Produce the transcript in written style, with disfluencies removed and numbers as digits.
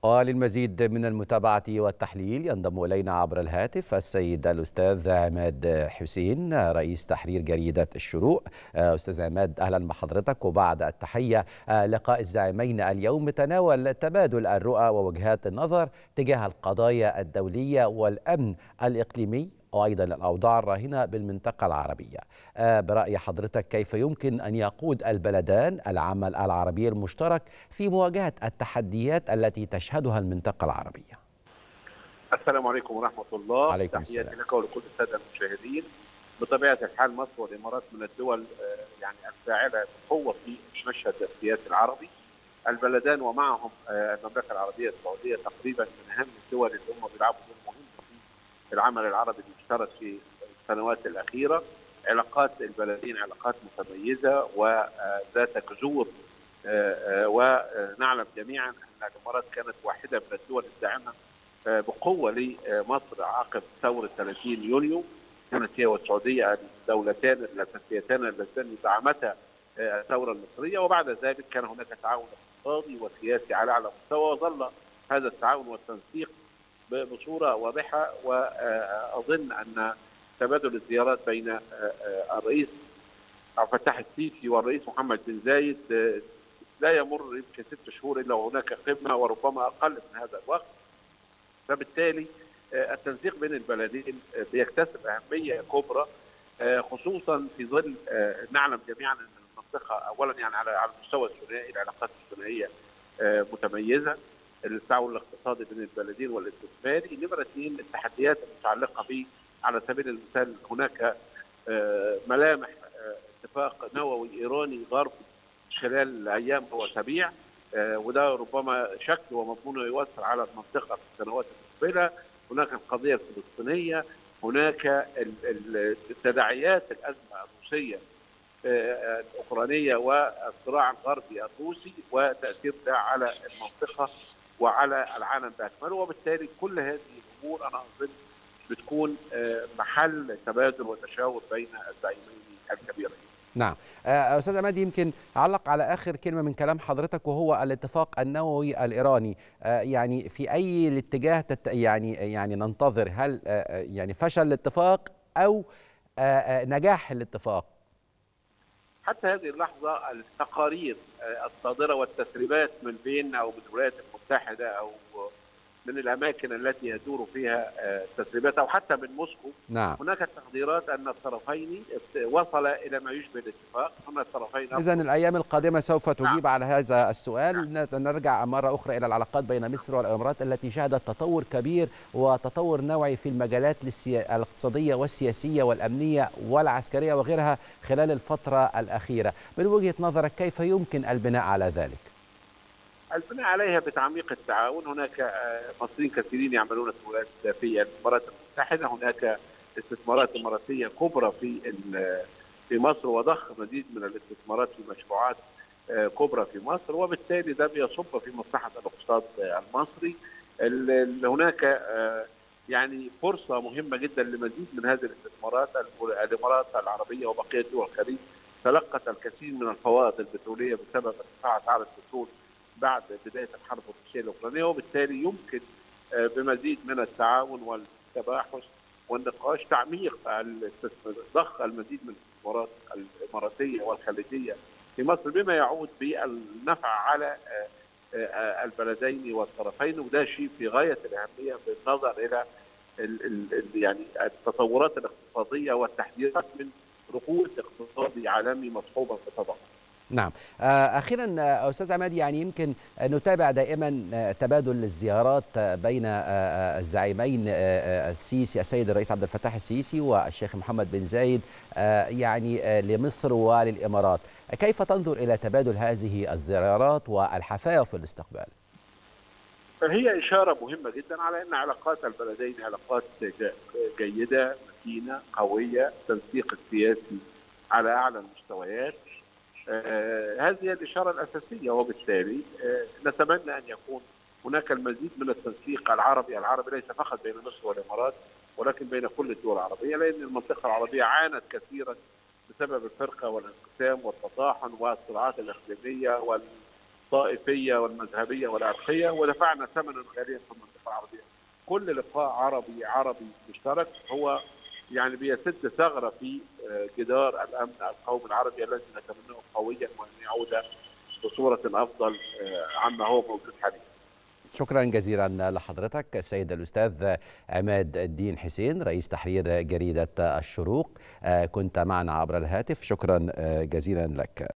وللمزيد من المتابعة والتحليل ينضم إلينا عبر الهاتف السيد الأستاذ عماد حسين رئيس تحرير جريدة الشروق. أستاذ عماد، أهلا بحضرتك وبعد التحية. لقاء الزعيمين اليوم تناول تبادل الرؤى ووجهات النظر تجاه القضايا الدولية والأمن الإقليمي وأيضا الأوضاع الراهنة بالمنطقة العربية. برأي حضرتك كيف يمكن أن يقود البلدان العمل العربي المشترك في مواجهة التحديات التي تشهدها المنطقة العربية؟ السلام عليكم ورحمة الله. عليكم تحياتي السلام. لك ولكل السادة المشاهدين. بطبيعة الحال مصر والإمارات من الدول يعني الفاعلة بقوة في المشهد السياسي العربي. البلدان ومعهم المملكة العربية السعودية تقريبا من أهم الدول اللي هم بيلعبوا دور مهم في العمل العربي المشترك في السنوات الأخيرة. علاقات البلدين علاقات متميزة وذات جذور، ونعلم جميعا أن الإمارات كانت واحدة من الدول الداعمة بقوة لمصر عقب ثورة 30 يونيو. كانت هي والسعودية الدولتان الأساسيتان اللتان دعمتا الثورة المصرية، وبعد ذلك كان هناك تعاون اقتصادي وسياسي على أعلى مستوى، وظل هذا التعاون والتنسيق بصورة واضحة. وأظن أن تبادل الزيارات بين الرئيس عبد الفتاح السيسي والرئيس محمد بن زايد لا يمر يمكن 6 شهور إلا وهناك قمة وربما أقل من هذا الوقت. فبالتالي التنسيق بين البلدين بيكتسب أهمية كبرى، خصوصا في ظل نعلم جميعا أن المنطقة أولا يعني على المستوى الثنائي العلاقات الثنائية متميزة. التعاون الاقتصادي بين البلدين والاستثماري. نمرة 2 التحديات المتعلقة به، على سبيل المثال هناك ملامح اتفاق نووي إيراني غربي خلال أيام وأسابيع، وده ربما شكل ومضمونه يؤثر على المنطقة في السنوات المقبلة. هناك القضية الفلسطينية، هناك تداعيات الأزمة الروسية الأوكرانية والصراع الغربي الروسي وتأثير ده على المنطقة وعلى العالم بأكمله. وبالتالي كل هذه الأمور أنا أظن بتكون محل تبادل وتشاور بين الزعيمين الكبيرين. نعم. أستاذ عماد، يمكن علق على آخر كلمة من كلام حضرتك وهو الاتفاق النووي الإيراني. يعني في أي الاتجاه يعني ننتظر؟ هل يعني فشل الاتفاق أو نجاح الاتفاق؟ حتى هذه اللحظة التقارير الصادرة والتسريبات من فيينا أو من الولايات المتحدة أو من الأماكن التي يدور فيها التسريبات أو حتى من موسكو، نعم. هناك تقديرات أن الطرفين وصل إلى ما يشبه الاتفاق. هنا الطرفين إذن الأيام القادمة سوف تجيب على هذا السؤال. نرجع مرة أخرى إلى العلاقات بين مصر والإمارات التي شهدت تطور كبير وتطور نوعي في المجالات الاقتصادية والسياسية والأمنية والعسكرية وغيرها خلال الفترة الأخيرة. من وجهة نظرك كيف يمكن البناء على ذلك؟ البناء عليها بتعميق التعاون. هناك مصريين كثيرين يعملون في الامارات المتحده، هناك استثمارات اماراتيه كبرى في مصر وضخ مزيد من الاستثمارات في مشروعات كبرى في مصر، وبالتالي ده بيصب في مصلحه الاقتصاد المصري. هناك يعني فرصه مهمه جدا لمزيد من هذه الاستثمارات. الامارات العربيه وبقيه دول الخليج تلقت الكثير من الفوائد البتروليه بسبب ارتفاع اسعار البترول بعد بداية الحرب الروسية الأوكرانية، وبالتالي يمكن بمزيد من التعاون والتباحث والنقاش تعميق ضخ المزيد من الاستثمارات الإماراتية والخليجية في مصر بما يعود بالنفع على البلدين والطرفين، وده شيء في غاية الأهمية بالنظر إلى يعني التطورات الاقتصادية والتحديات من ركود اقتصادي عالمي مصحوبا بتضخم. نعم. أخيرا أستاذ عماد، يعني يمكن نتابع دائما تبادل الزيارات بين الزعيمين السيسي السيد الرئيس عبد الفتاح السيسي والشيخ محمد بن زايد يعني لمصر وللإمارات. كيف تنظر إلى تبادل هذه الزيارات والحفاوة في الاستقبال؟ هي إشارة مهمة جدا على أن علاقات البلدين علاقات جيدة متينة قوية، التنسيق السياسي على أعلى المستويات. هذه الإشارة الأساسية، وبالتالي نتمنى أن يكون هناك المزيد من التنسيق العربي ليس فقط بين مصر والإمارات ولكن بين كل الدول العربية، لأن المنطقة العربية عانت كثيرا بسبب الفرقة والانقسام والتطاحن والصراعات الإقليمية الطائفيه والمذهبيه والعرقيه، ودفعنا ثمنا غاليا في المنطقه العربيه. كل لقاء عربي مشترك هو يعني بيسد ثغره في جدار الامن القومي العربي الذي نتمناه قويا وان يعود بصوره افضل عما هو موجود حاليا. شكرا جزيلا لحضرتك السيد الأستاذ عماد الدين حسين رئيس تحرير جريدة الشروق، كنت معنا عبر الهاتف. شكرا جزيلا لك.